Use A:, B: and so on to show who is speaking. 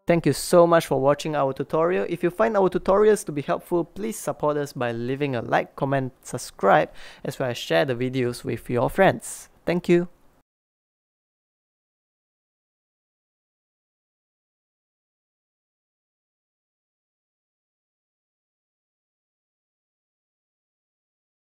A: Thank you so much for watching our tutorial. If you find our tutorials to be helpful, please support us by leaving a like, comment, subscribe, as well as share the videos with your friends. Thank you.